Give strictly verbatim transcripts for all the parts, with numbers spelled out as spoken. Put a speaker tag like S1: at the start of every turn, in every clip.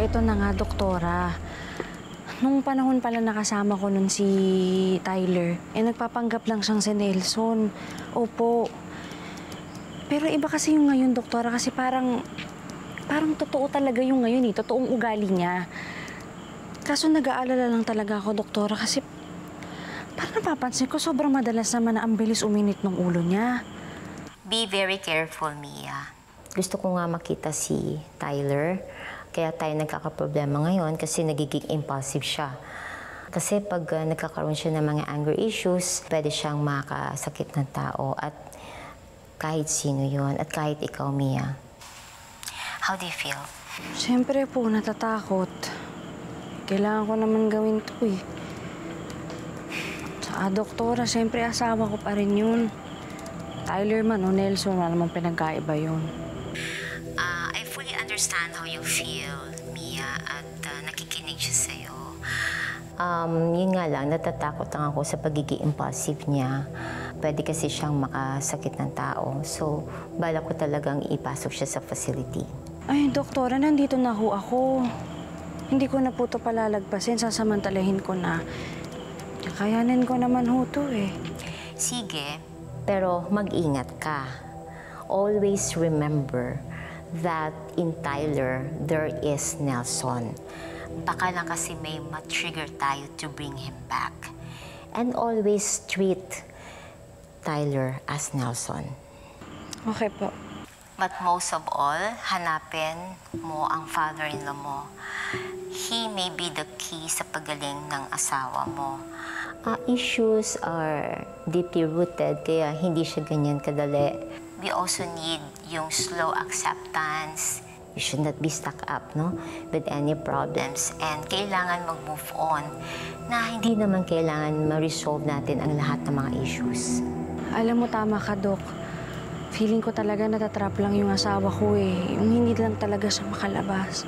S1: Ito na nga, doktora. Nung panahon pala nakasama ko nun si Tyler, eh nagpapanggap lang siyang si Nelson. Opo. Pero iba kasi yung ngayon, doktora, kasi parang, parang totoo talaga yung ngayon eh. Totoong ugali niya. Kaso nag-aalala lang talaga ako, doktora, kasi parang napapansin ko sobrang madalas naman na ang bilis uminit ng ulo niya.
S2: Be very careful, Mia. Gusto ko nga makita si Tyler. Kaya tayo nagkakaproblema ngayon kasi nagiging impulsive siya. Kasi pag uh, nagkakaroon siya ng mga anger issues, pwede siyang makasakit ng tao at kahit sino yon at kahit ikaw, Mia. How do you feel?
S1: Siyempre po, natatakot. Kailangan ko naman gawin to eh. Sa doktora, siyempre asawa ko pa rin yun. Tyler man o Nelson, wala namang pinagkaiba yun.
S2: Uh, I fully understand how you feel, Mia, at uh, nakikinig siya sa'yo. Um, yun nga lang, natatakot lang ako sa pagiging impulsive niya. Pwede kasi siyang makasakit ng tao. So, balak ko talagang ipasok siya sa facility.
S1: Ay, doktora, nandito na ho ako. Hindi ko na po ito palalagpasin, sasamantalahin ko na. Kakayanin ko naman ho ito eh.
S2: Sige, pero mag-ingat ka. Always remember that in Tyler, there is Nelson. Baka lang kasi may ma-trigger tayo to bring him back. And always treat Tyler as Nelson.
S1: Okay po.
S2: But most of all, hanapin mo ang father-in-law mo. He may be the key sa pagaling ng asawa mo. Uh, issues are deeply rooted, kaya hindi siya ganyan kadali. We also need yung slow acceptance. You should not be stuck up, no, with any problems. And kailangan mag-move on na hindi naman kailangan ma-resolve natin ang lahat ng mga issues.
S1: Alam mo, tama ka, Dok. Feeling ko talaga natatrap lang yung asawa ko eh. Yung hindi lang talaga siya makalabas.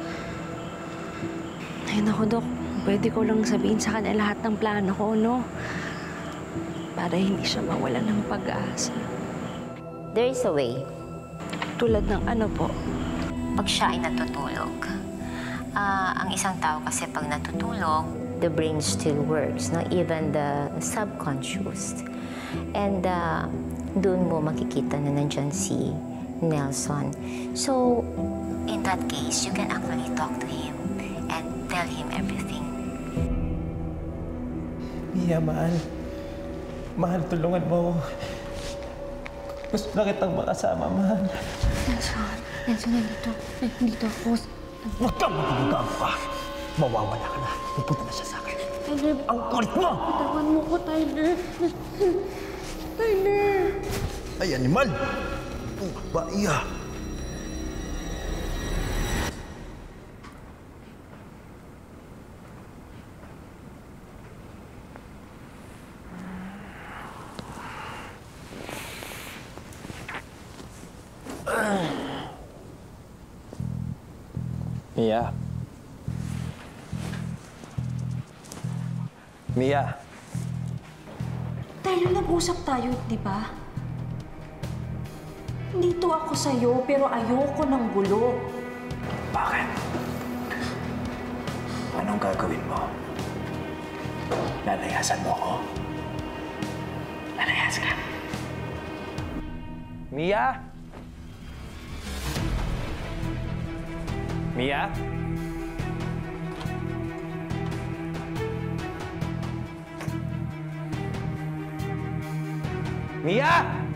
S1: Ayun ako, Dok. Pwede ko lang sabihin sa kanya lahat ng plano ko, no? Para hindi siya mawala ng pag-asa.
S2: There is a way.
S1: Tulad ng ano po?
S2: Pag siya ay natutulog. Uh, ang isang tao kasi pag natutulog, the brain still works, no? Even the subconscious. And uh, doon mo makikita na nandyan si Nelson. So, in that case, you can actually talk to him and tell him everything.
S3: Mia, mahal. Mahal, tulungan mo. Gusto na kitang makasama, mahal.
S1: Nelson, Nelson, nandito. Nandito ako.
S3: Huwag kang magiging pa. Mawawala ka na. Pupunta na siya sa akin. Tyler, ang kulit mo!
S1: Bitawan mo ko, Tyler. Tyler!
S3: Ay, animal! Oh, baiya! Mia. Mia.
S1: Tyler, nag-usap tayo, di ba? Dito ako sa'yo, pero ayoko ng gulo.
S3: Bakit? Anong gagawin mo? Lalayasan mo ako? Lalayas ka. Mia? Mia? Mia?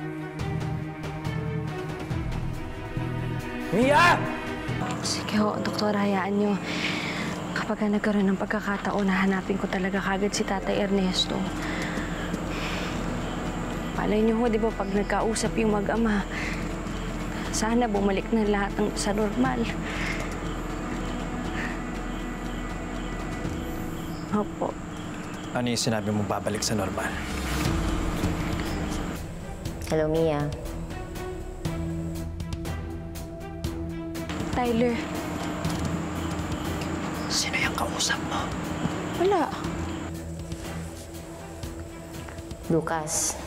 S3: Mia!
S1: Sige ho, doktor, hayaan niyo. Kapag nagkaroon ng pagkakataon, hahanapin ko talaga kagad si Tatay Ernesto. Malay niyo ho, di ba, pag nagkausap yung mag-ama, sana bumalik na lahat ng sa normal. Opo.
S3: Ano yung sinabi mo babalik sa normal?
S2: Hello, Mia.
S1: Tyler.
S3: Sino yung kausap mo?
S1: Wala.
S2: Lucas,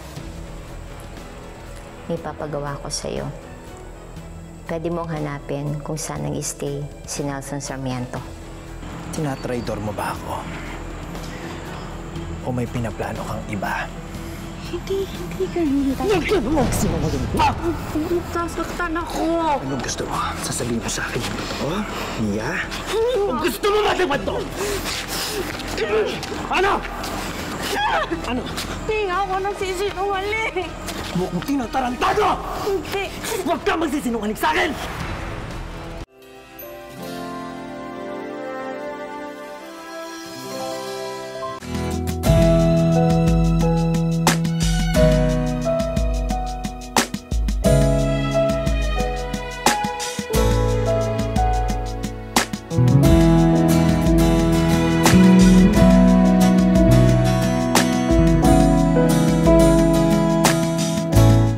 S2: may papagawa ko sa'yo. Pwede mong hanapin kung saan nag-stay si Nelson Sarmiento.
S3: Tinatraidor mo ba ako? O may pinaplano kang iba?
S1: Hindi, hindi ganun.
S3: Huwag ka na magsinungaling pa!
S1: Sasaktan ako!
S3: Anong gusto mo? Sasabihin mo sa akin yung totoo? Mia? Ang gusto mo matiwan to? Ano? Ano?
S1: Hindi nga ako nagsisinungaling!
S3: Huwag mo tinatarantado!
S1: Hindi!
S3: Huwag ka magsisinungaling sa akin!